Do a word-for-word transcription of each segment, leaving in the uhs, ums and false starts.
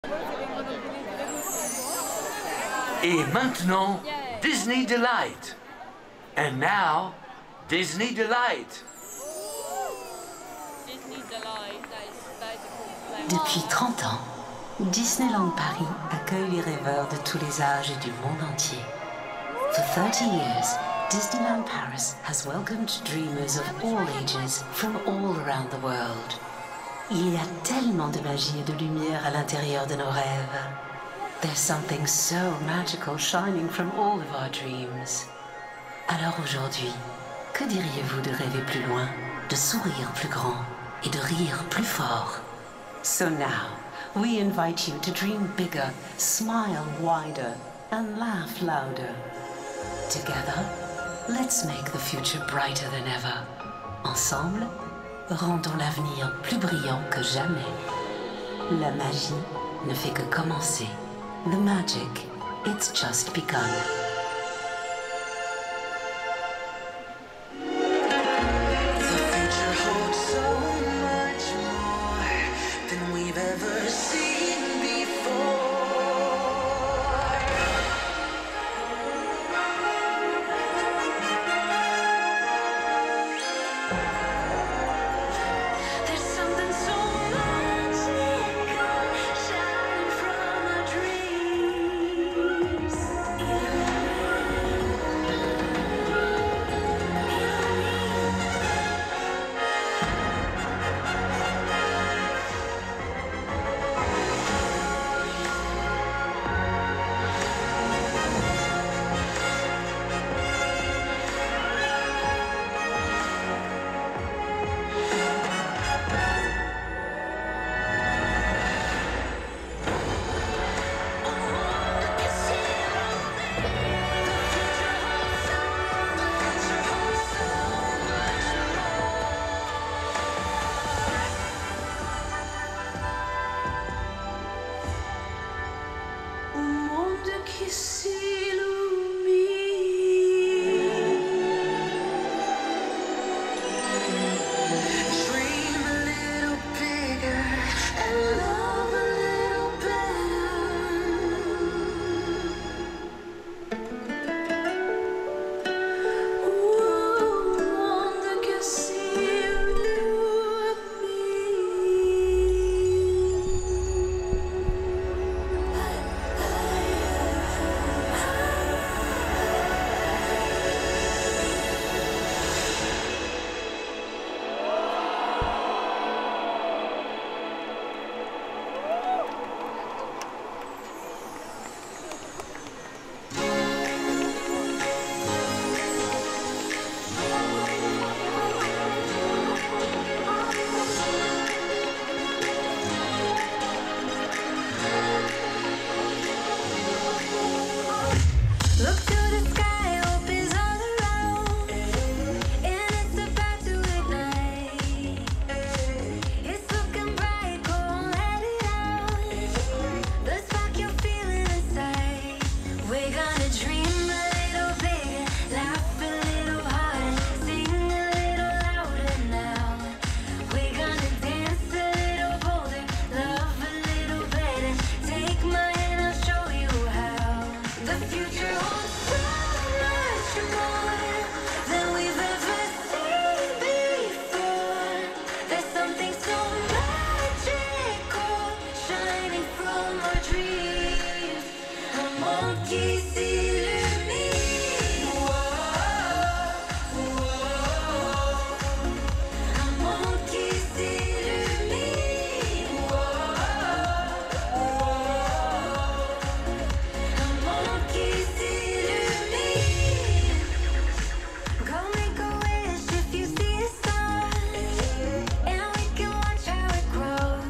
Et maintenant, Disney Delight. And now, Disney Delight. Depuis trente ans, Disneyland Paris accueille les rêveurs de tous les âges et du monde entier. For thirty years, Disneyland Paris has welcomed dreamers of all ages from all around the world. Il y a tellement de magie et de lumière à l'intérieur de nos rêves. There's something so magical shining from all of our dreams. Alors aujourd'hui, que diriez-vous de rêver plus loin, de sourire plus grand et de rire plus fort? So now, we invite you to dream bigger, smile wider, and laugh louder. Together, let's make the future brighter than ever. Ensemble, rendons l'avenir plus brillant que jamais. La magie ne fait que commencer. The magic, it's just begun.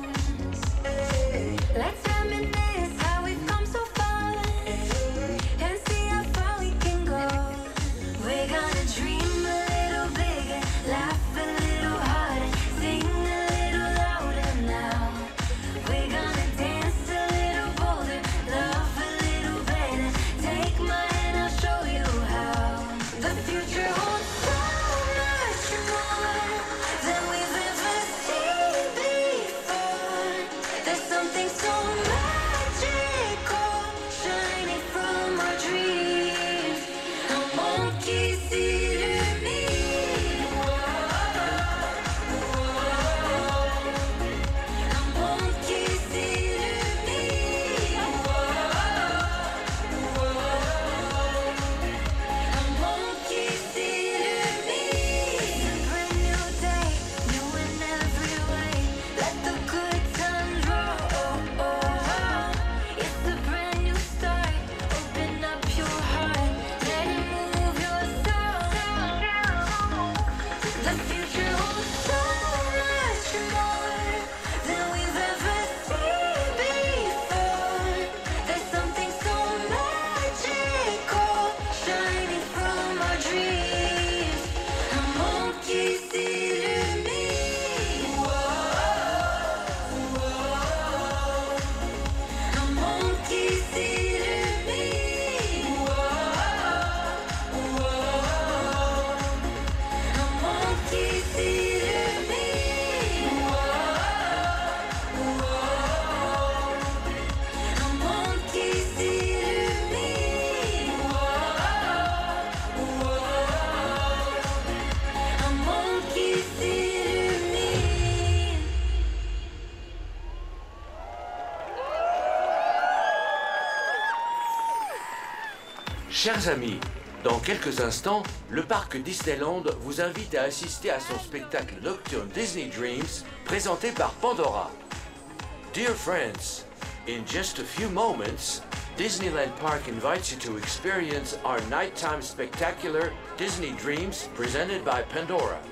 Let's reminisce how we've come so far. Chers amis, dans quelques instants, le parc Disneyland vous invite à assister à son spectacle nocturne Disney Dreams, présenté par Pandora. Dear friends, in just a few moments, Disneyland Park invites you to experience our nighttime spectacular Disney Dreams presented by Pandora.